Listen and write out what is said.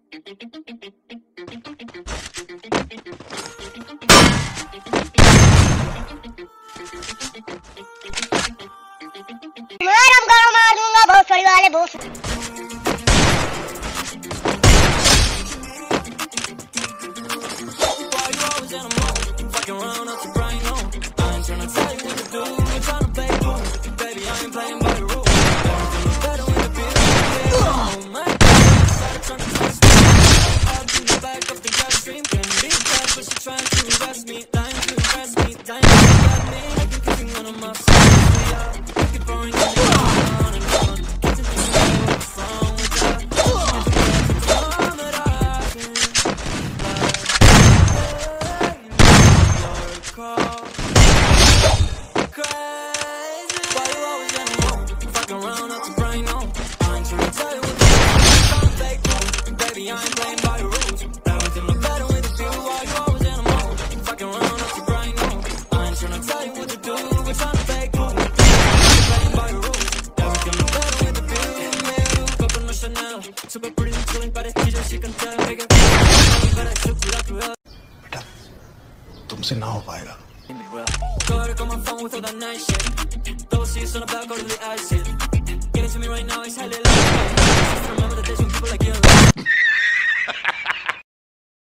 मार दूंगा बहुत सड़ी वाले बहुत। बेटा तुमसे ना हो पाएगा। Go to my phone with all that nice shit. Those seats on the back, go to the ice. Get it to me right now, it's hella